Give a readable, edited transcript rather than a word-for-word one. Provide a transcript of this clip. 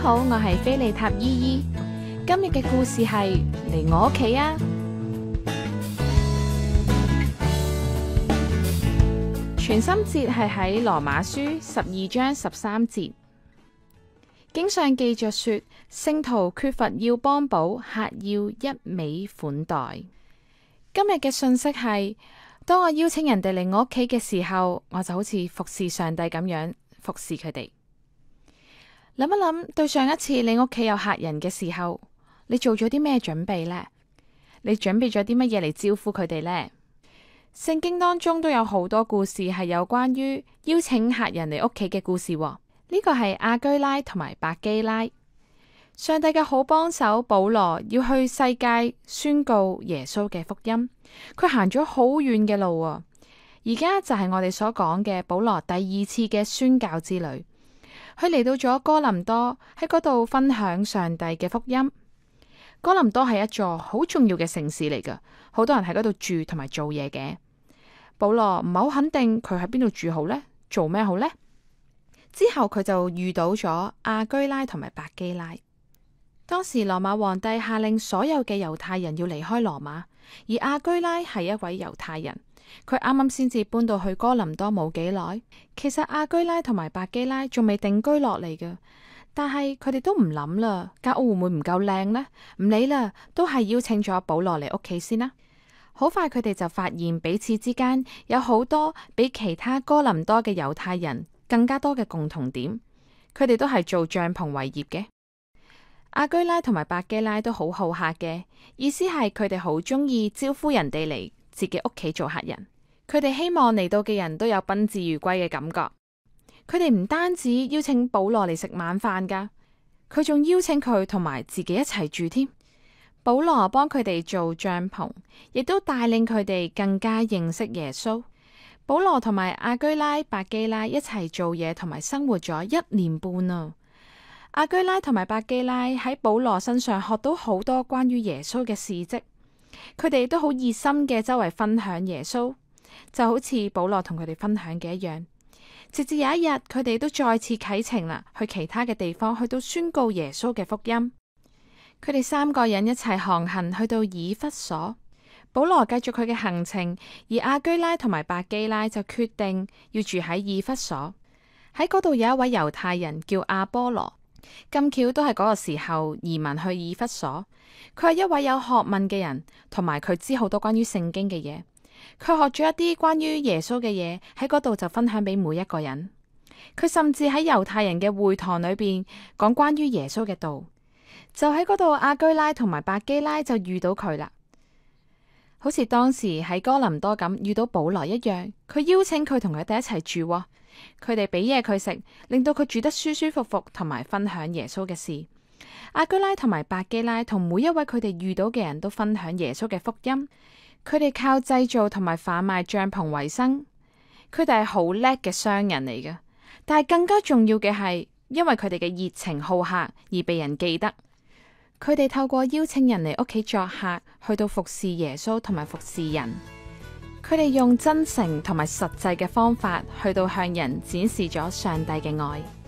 好，我係菲利塔姨姨。今日嘅故事係嚟我屋企啊！全心節係喺羅馬書12章13節，經上記着說，聖徒缺乏要幫補，客要一味款待。今日嘅信息係，當我邀請人哋嚟我屋企嘅時候，我就好似服侍上帝咁樣服侍佢哋。諗一諗，對上一次你屋企有客人嘅時候，你做咗啲咩準備呢？你準備咗啲乜嘢嚟招呼佢哋呢？聖經當中都有好多故事係有關於邀請客人嚟屋企嘅故事喎。呢個係亞居拉同埋百基拉。上帝嘅好幫手保羅要去世界宣告耶穌嘅福音，佢行咗好遠嘅路啊！而家就係我哋所講嘅保羅第二次嘅宣教之旅。佢嚟到咗哥林多，喺嗰度分享上帝嘅福音。哥林多係一座好重要嘅城市嚟㗎，好多人喺嗰度住同埋做嘢嘅。保羅唔係好肯定佢喺邊度住好呢？做咩好呢？之後佢就遇到咗亞居拉同埋百基拉。當時羅馬皇帝下令所有嘅猶太人要離開羅馬，而亞居拉係一位猶太人，佢啱啱先至搬到去哥林多冇幾耐。其實亞居拉同埋百基拉仲未定居落嚟嘅。但係佢哋都唔諗啦，間屋會唔會唔夠靚呢？唔理啦，都係邀請咗保羅嚟屋企先啦。好快佢哋就發現彼此之間有好多比其他哥林多嘅猶太人更加多嘅共同點。佢哋都係做帳篷為業嘅。亞居拉同埋百基拉都好好客嘅，意思係佢哋好中意招呼人哋嚟自己屋企做客人。佢哋希望嚟到嘅人都有賓至如歸嘅感覺。佢哋唔單止邀請保羅嚟食晚飯噶，佢仲邀請佢同埋自己一齊住添。保羅幫佢哋做帳篷，亦都帶領佢哋更加認識耶穌。保羅同埋亞居拉、百基拉一齊做嘢同埋生活咗1年半啊。亞居拉同埋百基拉喺保羅身上學到好多關於耶穌嘅事蹟，佢哋都好熱心嘅周圍分享耶穌，就好似保羅同佢哋分享嘅一樣。直至有一日，佢哋都再次啟程啦，去其他嘅地方，去到宣告耶穌嘅福音。佢哋3個人一齊航行去到以弗所，保羅繼續佢嘅行程，而亞居拉同埋百基拉就決定要住喺以弗所。喺嗰度有一位猶太人叫阿波羅，咁巧都係嗰個時候移民去以弗所。佢係一位有學問嘅人，同埋佢知好多關於聖經嘅嘢。佢學咗一啲關於耶穌嘅嘢，喺嗰度就分享俾每一個人。佢甚至喺猶太人嘅會堂裏邊講關於耶穌嘅道。就喺嗰度，亞居拉同埋百基拉就遇到佢啦，好似當時喺哥林多咁遇到保羅一樣。佢邀請佢同佢哋一齊住，佢哋俾嘢佢食，令到佢住得舒舒服服，同埋分享耶穌嘅事。亞居拉同埋百基拉同每一位佢哋遇到嘅人都分享耶穌嘅福音。佢哋靠製造同埋販賣帳篷為生，佢哋係好叻嘅商人嚟嘅。但係更加重要嘅係，因為佢哋嘅熱情好客而被人記得。佢哋透過邀請人嚟屋企作客，去到服侍耶穌同埋服侍人。佢哋用真誠同埋實際嘅方法，去到向人展示咗上帝嘅愛。